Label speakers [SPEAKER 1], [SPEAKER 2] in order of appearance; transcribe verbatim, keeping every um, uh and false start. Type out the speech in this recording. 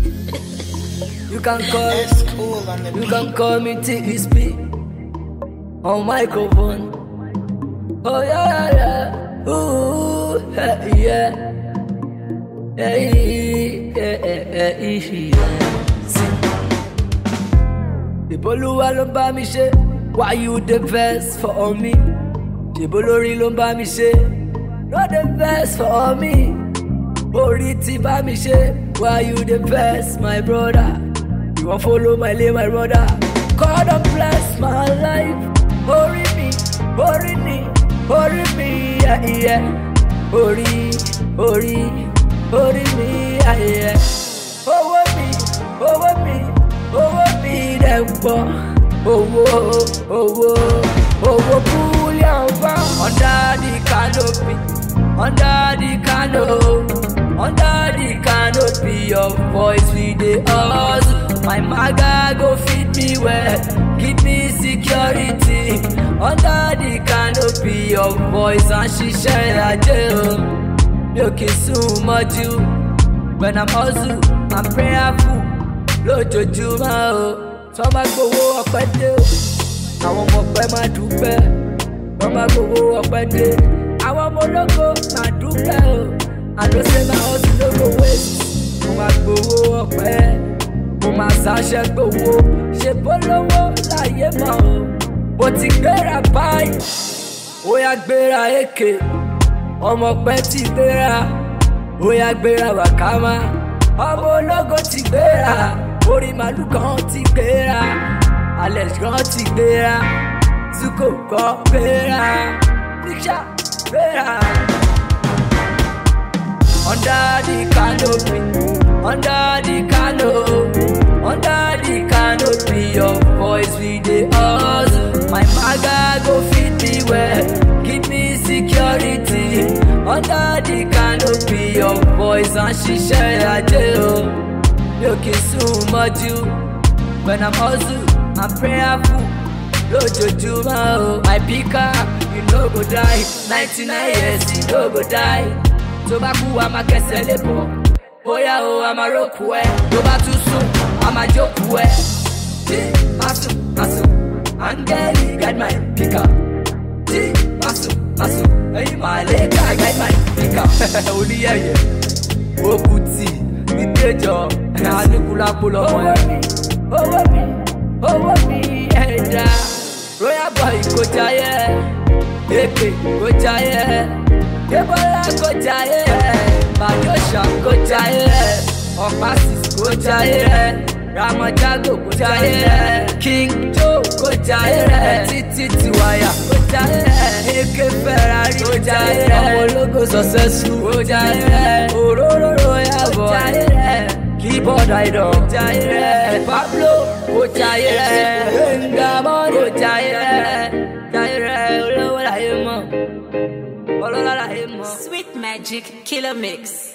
[SPEAKER 1] You can call
[SPEAKER 2] It's cool on the
[SPEAKER 1] You
[SPEAKER 2] beat.
[SPEAKER 1] can call me T E S P on microphone. Oh yeah, yeah, ooh, yeah, yeah, yeah, yeah, yeah, yeah. See, Ìbólúwa ló bá mi ṣe, why you the best for me? Ìbólórí ló bá mi ṣe, no the best for me. Orí ti bá mi ṣe, why you the best, my brother? You wan follow my lane, my brother? God don bless my life. Orí mi, orí mi, orí mi, yeah, yeah. Orí, orí, orí mi, yeah, yeah. Owó mi, owó mi, owó mi dẹ̀ pọ̀. Owó, owó, owó kúlẹ̀ ọ̀fà. Under the canopy, under the canopy, under the canopy of voice we dey hustle. My maga go feed me well, give me security. Under the canopy of voice and ṣiṣẹ́ ajé o. Mi ò kì í sùn mọ́jú. When I'm hustle, I'm prayerful. Lójoojúmọ́ o, tọ́ bá gbowó ọpẹ́ dé o. Àwọn ọmọ ọpẹ́ máa dúpẹ́. Tọ́ bá gbowó ọpẹ́ dé. Àwọn ọmọ ológo máa dúpẹ́ o. Àlọ́ ṣe máa hustle lógo waste. Mo máa gbowó ọpẹ́. Mo máa ṣàṣẹ gbowó. Ṣé bólówó láyé mọ́ o? Mo ti gbéra báyìí. Ó yá gbéra èké. Ọmọ ọpẹ́ ti gbéra. Ó yá gbéra wàkámá. Ọmọ ológo ti gbéra. Orí màlúù kan ti gbéra. Alex kan ti gbéra. Zuko kan gbéra. Picture gbéra. Under the canopy, under the canopy, under the canopy of voice we dey hustle. My maga go feed me well, give me security. Under the canopy of voice and ṣiṣẹ́ ajé o. Mi ò kì í sùn mọ́jú. When I'm hustle, I'm prayerful. Lójoojúmọ́ o. My picker, you no go die. ninety-nine years, you no go die. Tó bá kú, a máa kẹsẹ̀ lébọ̀. Bóyá o, a máa rókù ẹ. Tó bá tún sùn, a máa jókòó ẹ. Tí máa sùn, máa sùn. Áńgẹ́lì guide my picker. Tí máa sùn, máa sùn. Ẹyin máa lè ká guide my picker. Oníyẹ̀yẹ̀, òkú tì, ìgbẹ́jọ, àníkúlápó lọ́mọ ẹ̀. Owó mi, owó mi, ẹ̀dá. Royal boy kò jayé, èpè kò jayé. Débọ́lá kò jayé, Bàjọ́sà kò jayé, Ọ̀pásìs kò jayé, Ramajago kò jayé, King Joe kò jayé, Títí Tiwaya kò jayé, Eke Ferrari kò jayé, ọmọ ológo successful kò jayé, Òróró Royal boy kò jayé, Keyboard idol kò jayé, Pablo kò jayé, Bengamon kò jayé, jayé olówó láyé mọ́.
[SPEAKER 3] Sweet Magic Killer Mix.